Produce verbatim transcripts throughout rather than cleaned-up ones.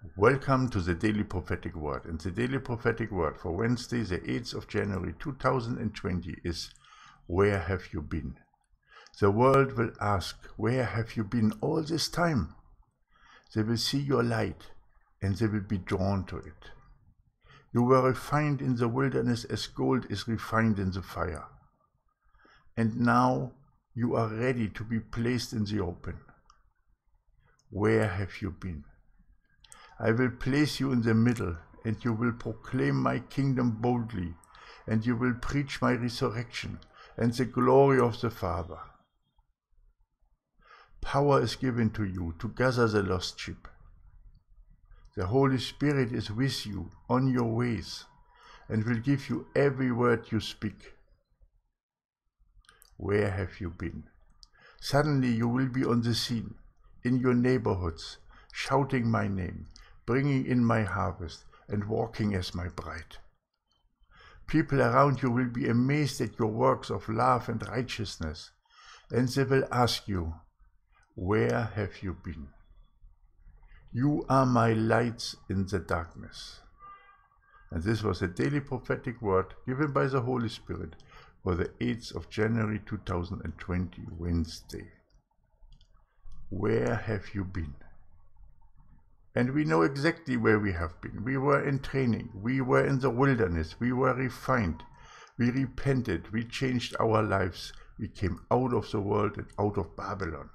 Welcome to the Daily Prophetic Word. And the Daily Prophetic Word for Wednesday, the eighth of January two thousand twenty is, where have you been? The world will ask, where have you been all this time? They will see your light and they will be drawn to it. You were refined in the wilderness as gold is refined in the fire. And now you are ready to be placed in the open. Where have you been? I will place you in the middle, and you will proclaim my kingdom boldly, and you will preach my resurrection and the glory of the Father. Power is given to you to gather the lost sheep. The Holy Spirit is with you on your ways, and will give you every word you speak. Where have you been? Suddenly you will be on the scene, in your neighborhoods, shouting my name, bringing in my harvest, and walking as my bride. People around you will be amazed at your works of love and righteousness, and they will ask you, where have you been? You are my lights in the darkness. And this was a daily prophetic word given by the Holy Spirit for the eighth of January two thousand twenty, Wednesday. Where have you been? And we know exactly where we have been. We were in training. We were in the wilderness. We were refined. We repented. We changed our lives. We came out of the world and out of Babylon.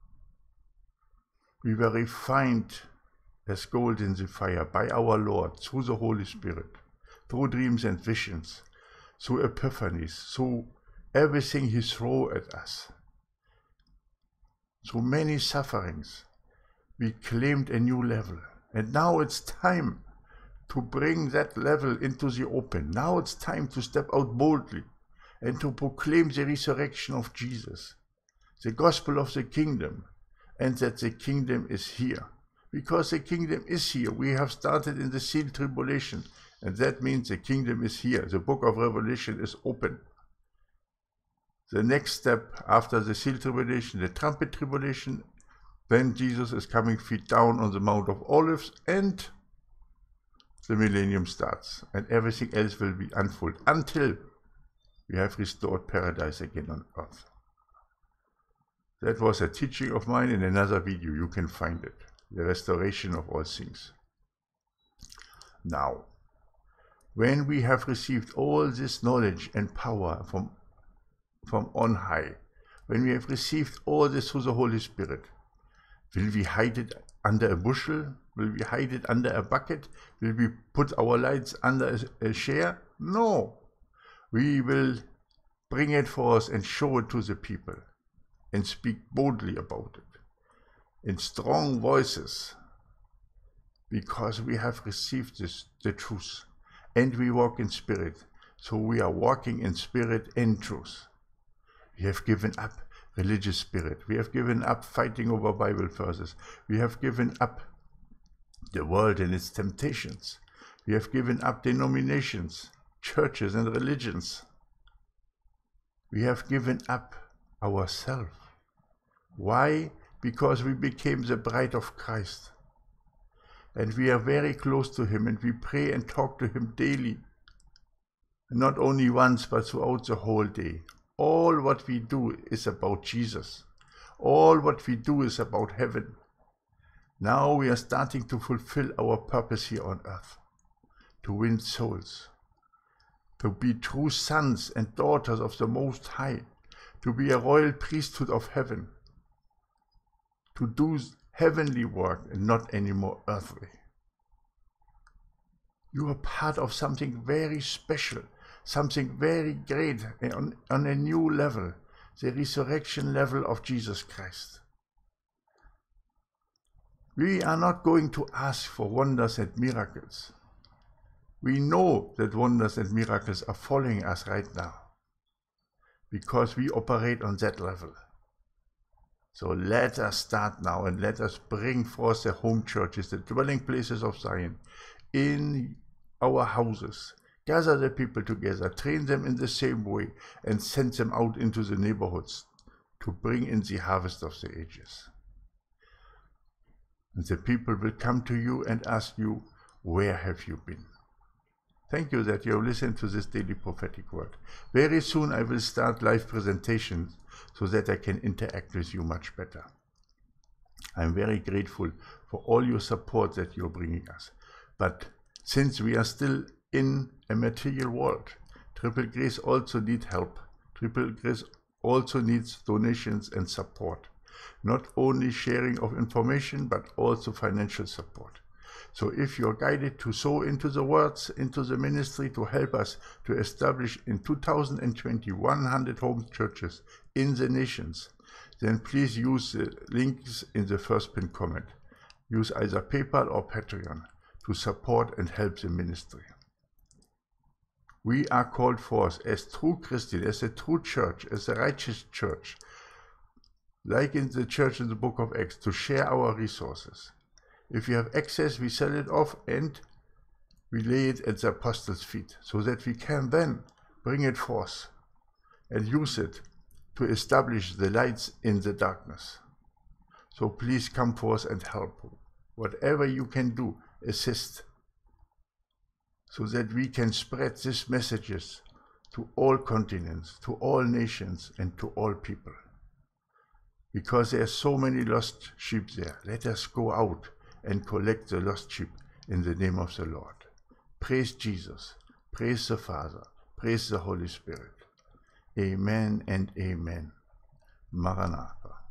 We were refined as gold in the fire by our Lord through the Holy Spirit, through dreams and visions, through epiphanies, through everything He threw at us. Through many sufferings, we claimed a new level. And now it's time to bring that level into the open. Now it's time to step out boldly and to proclaim the resurrection of Jesus, the gospel of the kingdom, and that the kingdom is here. Because the kingdom is here. We have started in the sealed tribulation, and that means the kingdom is here. The book of Revelation is open. The next step after the sealed tribulation, the trumpet tribulation, then Jesus is coming feet down on the Mount of Olives, and the millennium starts, and everything else will be unfolded until we have restored paradise again on earth. That was a teaching of mine in another video. You can find it. The restoration of all things. Now, when we have received all this knowledge and power from, from on high, when we have received all this through the Holy Spirit, will we hide it under a bushel? Will we hide it under a bucket? Will we put our lights under a, a chair? No. We will bring it forth and show it to the people and speak boldly about it in strong voices, because we have received this, the truth, and we walk in spirit. So we are walking in spirit and truth. We have given up religious spirit. We have given up fighting over Bible verses. We have given up the world and its temptations. We have given up denominations, churches and religions. We have given up ourselves. Why? Because we became the bride of Christ. And we are very close to Him, and we pray and talk to Him daily. Not only once, but throughout the whole day. All what we do is about Jesus. All what we do is about heaven. Now we are starting to fulfill our purpose here on earth. To win souls. To be true sons and daughters of the Most High. To be a royal priesthood of heaven. To do heavenly work and not anymore earthly. You are part of something very special. Something very great on, on a new level, the resurrection level of Jesus Christ. We are not going to ask for wonders and miracles. We know that wonders and miracles are following us right now, because we operate on that level. So let us start now, and let us bring forth the home churches, the dwelling places of Zion, in our houses. Gather the people together, train them in the same way, and send them out into the neighborhoods to bring in the harvest of the ages. And the people will come to you and ask you, where have you been? Thank you that you have listened to this daily prophetic word. Very soon I will start live presentations so that I can interact with you much better. I'm very grateful for all your support that you're bringing us. But since we are still in a material world, Triple Grace also needs help. Triple Grace also needs donations and support. Not only sharing of information, but also financial support. So if you're guided to sow into the words, into the ministry to help us to establish in two thousand twenty one hundred home churches in the nations, then please use the links in the first pinned comment. Use either PayPal or Patreon to support and help the ministry. We are called forth as true Christians, as a true church, as a righteous church, like in the church in the book of Acts, to share our resources. If we have excess, we sell it off and we lay it at the apostles' feet, so that we can then bring it forth and use it to establish the lights in the darkness. So please come forth and help. Whatever you can do, assist, so that we can spread these messages to all continents, to all nations, and to all people. Because there are so many lost sheep there, let us go out and collect the lost sheep in the name of the Lord. Praise Jesus, praise the Father, praise the Holy Spirit. Amen and amen. Maranatha.